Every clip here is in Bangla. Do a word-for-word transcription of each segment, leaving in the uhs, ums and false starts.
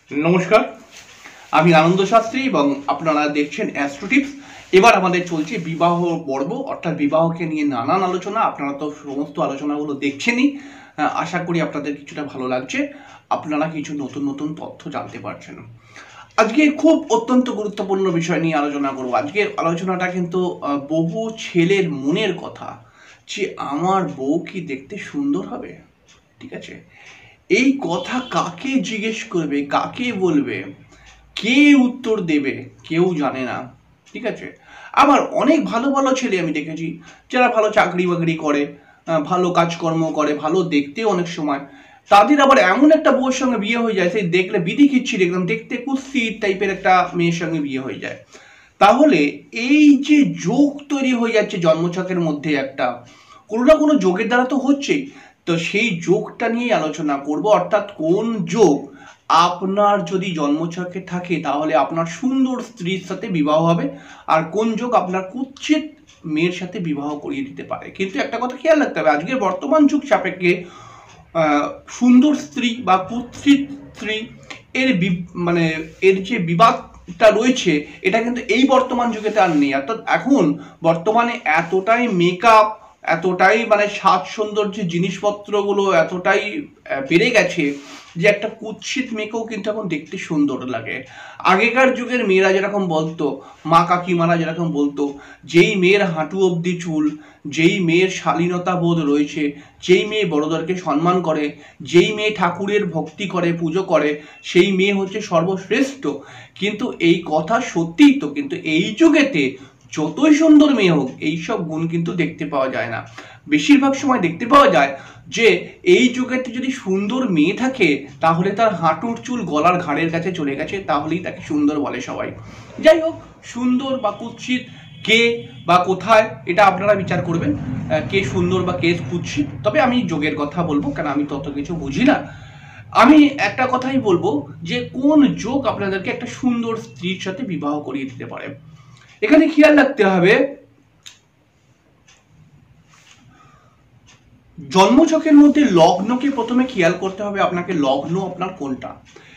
नमस्कार আমি আনন্দ শাস্ত্রী এবং আপনারা দেখছেন অ্যাস্ট্রো টিপস। এবার আমাদের চলছে বিবাহ পর্ব, অর্থাৎ বিবাহকে নিয়ে নানান আলোচনা। আপনারা তো সমস্ত আলোচনাগুলো দেখছেনই, আশা করি আপনাদের কিছুটা ভালো লাগছে, আপনারা কিছু নতুন নতুন তথ্য জানতে পারছেন। আজকে খুব অত্যন্ত গুরুত্বপূর্ণ বিষয় নিয়ে আলোচনা করব। আজকে আলোচনাটা কিন্তু বহু ছেলের মনের কথা, যে আমার বউ কি দেখতে সুন্দর হবে। ঠিক আছে, এই কথা কাকে জিজ্ঞেস করবে, কাকে বলবে, কে উত্তর দেবে, কেউ জানে না। ঠিক আছে, আবার অনেক ভালো ভালো ছেলে আমি দেখেছি যারা ভালো চাকরি বাকরি করে, ভালো কাজকর্ম করে, ভালো দেখতে অনেক সময়, তাদের আবার এমন একটা বউয়ের সঙ্গে বিয়ে হয়ে যায়, সেই দেখলে বিধি খিচ্ছির একদম দেখতে কুৎসিত টাইপের একটা মেয়ের সঙ্গে বিয়ে হয়ে যায়। তাহলে এই যে যোগ তৈরি হয়ে যাচ্ছে জন্মছকের মধ্যে, একটা কোনো না কোনো যোগের দ্বারা তো হচ্ছেই, তো সেই যোগটা নিয়েই আলোচনা করব। অর্থাৎ কোন যোগ আপনার যদি জন্মছকে থাকে তাহলে আপনার সুন্দর স্ত্রীর সাথে বিবাহ হবে, আর কোন যোগ আপনার কুৎসিত মেয়ের সাথে বিবাহ করিয়ে দিতে পারে। কিন্তু একটা কথা খেয়াল রাখতে হবে, আজকের বর্তমান যুগ সাপেক্ষে সুন্দর স্ত্রী বা কুৎসিত স্ত্রী এর মানে এর যে বিবাদটা রয়েছে, এটা কিন্তু এই বর্তমান যুগে আর নেই। অর্থাৎ এখন বর্তমানে এতটাই মেকআপ, এতটাই মানে সাজ সৌন্দর্যের জিনিসপত্রগুলো এতটাই বেড়ে গেছে যে একটা কুৎসিত মেয়েকেও কিন্তু এখন দেখতে সুন্দর লাগে। আগেকার যুগের মেয়েরা যেরকম বলতো, মা কাকিমারা যেরকম বলতো, যেই মেয়ের হাঁটু অবধি চুল, যেই মেয়ের শালীনতা বোধ রয়েছে, যেই মেয়ে বড়দেরকে সম্মান করে, যেই মেয়ে ঠাকুরের ভক্তি করে, পুজো করে, সেই মেয়ে হচ্ছে সর্বশ্রেষ্ঠ। কিন্তু এই কথা সত্যিই তো, কিন্তু এই যুগেতে যতই সুন্দর মেয়ে হোক এইসব গুণ কিন্তু দেখতে পাওয়া যায় না। বেশিরভাগ সময় দেখতে পাওয়া যায় যে এই যুগেতে যদি সুন্দর মেয়ে থাকে তাহলে তার হাঁটুর চুল গলার ঘাড়ের কাছে চলে গেছে, তাহলেই তাকে সুন্দর বলে সবাই। যাই হোক, সুন্দর বা কুৎসিত কে বা কোথায় এটা আপনারা বিচার করবেন, কে সুন্দর বা কে কুৎসিত। তবে আমি যোগের কথা বলবো, কারণ আমি তত কিছু বুঝি না। আমি একটা কথাই বলবো যে কোন যোগ আপনাদেরকে একটা সুন্দর স্ত্রীর সাথে বিবাহ করিয়ে দিতে পারে। এখানে খেয়াল রাখতে হবে, জন্মছকের মধ্যে লগ্নকে প্রথমে খেয়াল করতে হবে আপনাকে। লগ্ন আপনার কোনটা,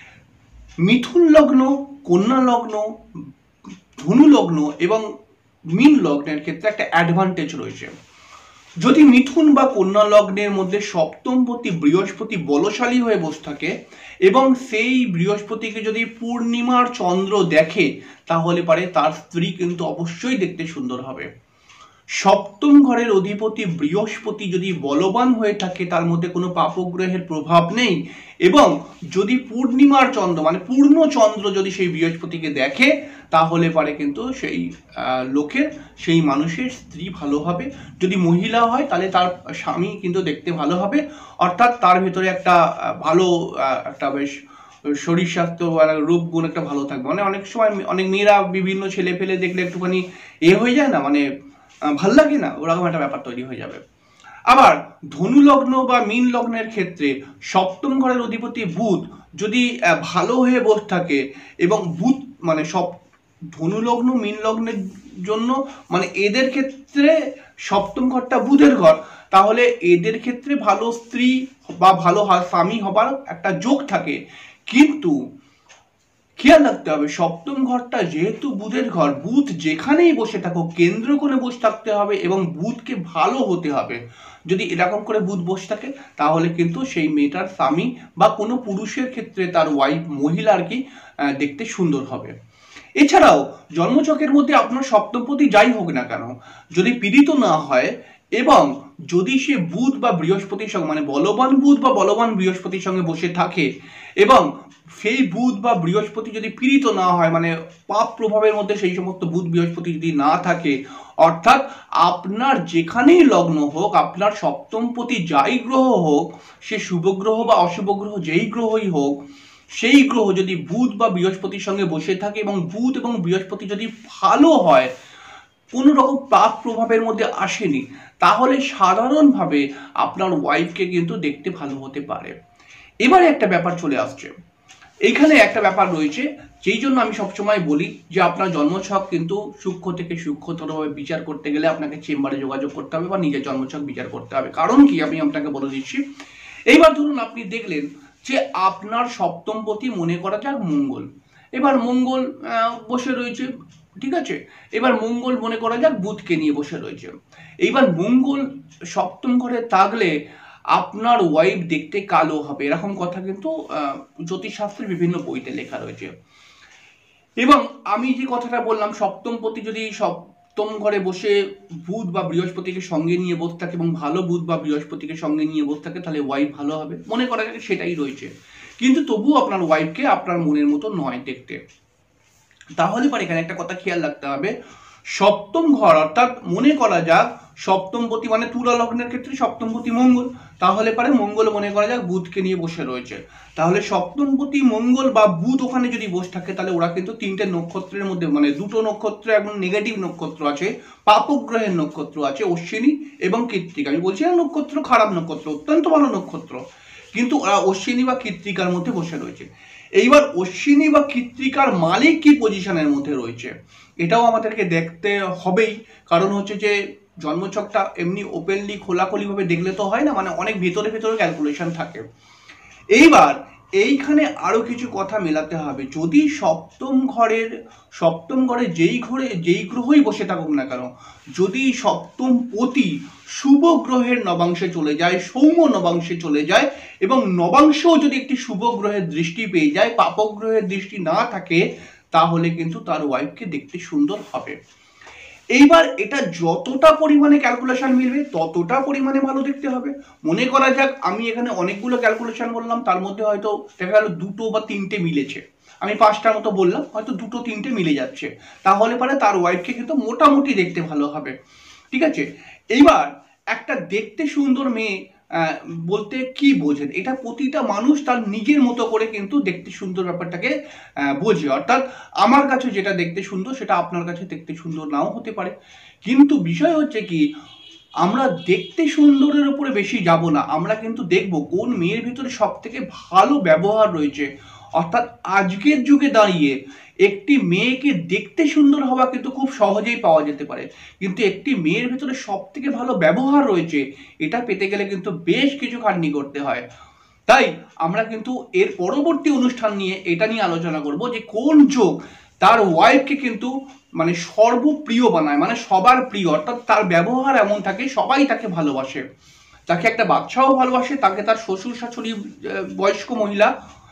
মিথুন লগ্ন, কন্যা লগ্ন, ধনু লগ্ন এবং মীন লগ্নের ক্ষেত্রে একটা অ্যাডভান্টেজ রয়েছে। যদি মিথুন বা কন্যা লগ্নের মধ্যে সপ্তমপতি বৃহস্পতি বলশালী হয়ে বসে থাকে এবং সেই বৃহস্পতিকে যদি পূর্ণিমার চন্দ্র দেখে, তাহলে পারে তার স্ত্রী কিন্তু অবশ্যই দেখতে সুন্দর হবে। সপ্তম ঘরের অধিপতি বৃহস্পতি যদি বলবান হয়ে থাকে, তার মধ্যে কোনো পাপগ্রহের প্রভাব নেই, এবং যদি পূর্ণিমার চন্দ্র মানে পূর্ণ চন্দ্র যদি সেই বৃহস্পতিকে দেখে, তাহলে পারে কিন্তু সেই লোকের, সেই মানুষের স্ত্রী ভালো হবে। যদি মহিলা হয় তাহলে তার স্বামী কিন্তু দেখতে ভালো হবে, অর্থাৎ তার ভিতরে একটা ভালো একটা বেশ শরীর স্বাস্থ্য মানে রূপ গুণ একটা ভালো থাকবে। মানে অনেক সময় অনেক মেয়েরা বিভিন্ন ছেলে ফেলে দেখলে একটুখানি এ হয়ে যায় না, মানে ভাল লাগে না, ওরকম একটা ব্যাপার তৈরি হয়ে যাবে। আবার ধনু লগ্ন বা মীন লগ্নের ক্ষেত্রে সপ্তম ঘরের অধিপতি বুধ যদি ভালো হয়ে বসে থাকে, এবং বুধ মানে সব ধনু লগ্ন মীন লগ্নের জন্য মানে এদের ক্ষেত্রে সপ্তম ঘরটা বুধের ঘর, তাহলে এদের ক্ষেত্রে ভালো স্ত্রী বা ভালো স্বামী হবার একটা যোগ থাকে। কিন্তু খেয়াল রাখতে হবে, সপ্তম ঘরটা যেহেতু বুধের ঘর, বুধ যেখানেই বসে থাকুক কেন্দ্র করে বসে থাকতে হবে এবং বুধকে ভালো হতে হবে। যদি এরকম করে বুধ বসে থাকে তাহলে কিন্তু সেই মেয়েটার স্বামী বা কোনো পুরুষের ক্ষেত্রে তার ওয়াইফ, মহিলা আর কি, দেখতে সুন্দর হবে। এছাড়াও জন্মছকের মধ্যে আপনার সপ্তমপতি যাই হোক না কেন, যদি পীড়িত না হয় এবং যদি সে বুধ বা বৃহস্পতির সঙ্গে মানে বলবান বুধ বা বলবান বৃহস্পতির সঙ্গে বসে থাকে, এবং সেই বুধ বা বৃহস্পতি যদি পীড়িত না হয়, মানে পাপ প্রভাবের মধ্যে সেই সমস্ত বুধ বৃহস্পতি যদি না থাকে, অর্থাৎ আপনার যেখানেই লগ্ন হোক, আপনার সপ্তমপতি যাই গ্রহ হোক, সে শুভ গ্রহ বা অশুভ গ্রহ যেই গ্রহই হোক, সেই গ্রহ যদি বুধ বা বৃহস্পতির সঙ্গে বসে থাকে এবং বুধ এবং বৃহস্পতি যদি ভালো হয়, কোনো রকম পাপ প্রভাবের মধ্যে আসেনি, তাহলে সাধারণভাবে আপনার ওয়াইফকে কিন্তু দেখতে ভালো হতে পারে। এবারে একটা ব্যাপার চলে আসছে, এইখানে একটা ব্যাপার রয়েছে, যেই জন্য আমি সবসময় বলি যে আপনার জন্মছক কিন্তু সূক্ষ্ম থেকে সূক্ষ্মতরভাবে বিচার করতে গেলে আপনাকে চেম্বারে যোগাযোগ করতে হবে বা নিজের জন্মছক বিচার করতে হবে। কারণ কি, আমি আপনাকে বলে দিচ্ছি। এইবার ধরুন আপনি দেখলেন যে আপনার সপ্তমপতি মনে করা যাক মঙ্গল, এবার মঙ্গল বসে রয়েছে, ঠিক আছে, এবার মঙ্গল মনে করা যাক বুধকে নিয়ে বসে রয়েছে। এইবার মঙ্গল সপ্তম ঘরে থাকলে আপনার ওয়াইফ দেখতে কালো হবে, এরকম কথা কিন্তু জ্যোতিষশাস্ত্রের বিভিন্ন বইতে লেখা রয়েছে। এবং আমি যে কথাটা বললাম সপ্তমপতি যদি সপ্তম ঘরে বসে বুধ বা বৃহস্পতিকে সঙ্গে নিয়ে বসে থাকে এবং ভালো বুধ বা বৃহস্পতিকে সঙ্গে নিয়ে বসে থাকে, তাহলে ওয়াইফ ভালো হবে, মনে করা যাক সেটাই রয়েছে। কিন্তু তবুও আপনার ওয়াইফকে আপনার মনের মতো নয় দেখতে। তাহলে পরে এখানে একটা কথা খেয়াল রাখতে হবে, সপ্তম ঘর অর্থাৎ মনে করা যাক সপ্তমপতি মানে তুলা লগ্নের ক্ষেত্রে সপ্তমপতি মঙ্গল, তাহলে পারে মঙ্গল মনে করা যাক বুধকে নিয়ে বসে রয়েছে, তাহলে সপ্তমপতি মঙ্গল বা বুধ ওখানে যদি বসে থাকে তাহলে ওরা কিন্তু তিনটে নক্ষত্রের মধ্যে মানে দুটো নক্ষত্র এবং নেগেটিভ নক্ষত্র আছে, পাপগ্রহের নক্ষত্র আছে অশ্বিনী এবং কৃত্তিকা। আমি বলছি না নক্ষত্র খারাপ নক্ষত্র, অত্যন্ত ভালো নক্ষত্র, কিন্তু ওরা অশ্বিনী বা কৃত্তিকার মধ্যে বসে রয়েছে। এইবার অশ্বিনী বা কৃত্তিকার মালিক কি পজিশনের মধ্যে রয়েছে এটাও আমাদেরকে দেখতে হবেই, কারণ হচ্ছে যে জন্মছকটা এমনি ওপেনলি খোলাখুলি ভাবে দেখলে তো হয় না, মানে অনেক ভেতরে ভেতরে ক্যালকুলেশন থাকে। এইবার এইখানে আরো কিছু কথা মেলাতে হবে, যদি সপ্তম ঘরের সপ্তম ঘরে যেই ঘরে যেই গ্রহই বসে থাকুক না কেন, যদি সপ্তম পতি শুভ গ্রহের নবাংশে চলে যায়, সৌম্য নবাংশে চলে যায় এবং নবাংশেও যদি একটি শুভ গ্রহের দৃষ্টি পেয়ে যায়, পাপক গ্রহের দৃষ্টি না থাকে, তাহলে কিন্তু তার ওয়াইফকে দেখতে সুন্দর হবে। এইবার এটা যতটা পরিমাণে ক্যালকুলেশন মিলবে ততটা পরিমাণে ভালো দেখতে হবে। মনে করা যাক আমি এখানে অনেকগুলো ক্যালকুলেশন বললাম, তার মধ্যে হয়তো দেখা গেল দুটো বা তিনটে মিলেছে, আমি পাঁচটার মতো বললাম, হয়তো দুটো তিনটে মিলে যাচ্ছে, তাহলে পরে তার ওয়াইফকে কিন্তু মোটামুটি দেখতে ভালো হবে, ঠিক আছে। এইবার একটা দেখতে সুন্দর মেয়ে বলতে কি বোঝেন, এটা প্রতিটা মানুষ তার নিজের মতো করে কিন্তু দেখতে সুন্দর ব্যাপারটাকে বোঝে, অর্থাৎ আমার কাছে যেটা দেখতে সুন্দর সেটা আপনার কাছে দেখতে সুন্দর নাও হতে পারে। কিন্তু বিষয় হচ্ছে কি, আমরা দেখতে সুন্দরের উপরে বেশি যাব না, আমরা কিন্তু দেখব কোন মেয়ের ভিতরে সব থেকে ভালো ব্যবহার রয়েছে। অর্থাৎ আজকের যুগে দাঁড়িয়ে একটি মেয়েকে দেখতে সুন্দর হওয়া কিন্তু খুব সহজেই পাওয়া যেতে পারে, কিন্তু একটি মেয়ের ভিতরে সব থেকে ভালো ব্যবহার রয়েছে এটা পেতে গেলে কিন্তু বেশ কিছু খাটনি করতে হয়। তাই আমরা কিন্তু এর পরবর্তী অনুষ্ঠান নিয়ে এটা নিয়ে আলোচনা করব যে কোন যোগ তার ওয়াইফকে কিন্তু মানে সর্বপ্রিয় বানায়, মানে সবার প্রিয়, অর্থাৎ তার ব্যবহার এমন থাকে সবাই তাকে ভালোবাসে, তাকে একটা বাচ্চাও ভালোবাসে, তাকে তার শ্বশুর শাশুড়ি বয়স্ক মহিলা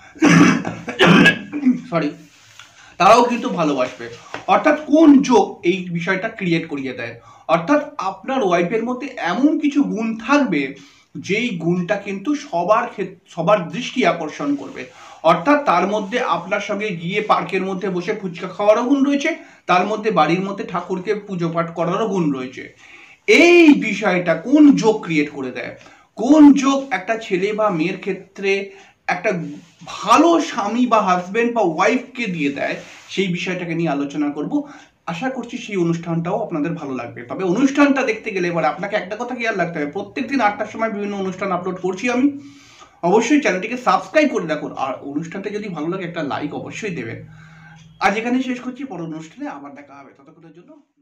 সরি তারাও কিন্তু ভালোবাসবে। অর্থাৎ কোন যোগ এই বিষয়টা ক্রিয়েট করিয়ে দেয়, অর্থাৎ আপনার ওয়াইফের মধ্যে এমন কিছু গুণ থাকবে যেই গুণটা কিন্তু সবার সবার দৃষ্টি আকর্ষণ করবে। অর্থাৎ তার মধ্যে আপনার সঙ্গে গিয়ে পার্কের মধ্যে বসে ফুচকা খাওয়ারও গুণ রয়েছে, তার মধ্যে বাড়ির মধ্যে ঠাকুরকে পুজো পাঠ করারও গুণ রয়েছে। এই বিষয়টা কোন যোগ ক্রিয়েট করে দেয়, কোন যোগ একটা ছেলে বা মেয়ের ক্ষেত্রে একটা ভালো স্বামী বা হাজবেন্ড বা ওয়াইফকে দিয়ে দেয়, সেই বিষয়টাকে নিয়ে আলোচনা করব। আশা করছি সেই অনুষ্ঠানটাও আপনাদের ভালো লাগবে। তবে অনুষ্ঠানটা দেখতে গেলে এবার আপনাকে একটা কথা খেয়াল রাখতে হবে, প্রত্যেক দিন আটটার সময় বিভিন্ন অনুষ্ঠান আপলোড করছি আমি, অবশ্যই চ্যানেলটিকে সাবস্ক্রাইব করে রাখুন, আর অনুষ্ঠানটা যদি ভালো লাগে একটা লাইক অবশ্যই দেবেন। আজ এখানে শেষ করছি, পরের অনুষ্ঠানে আবার দেখা হবে, ততক্ষণের জন্য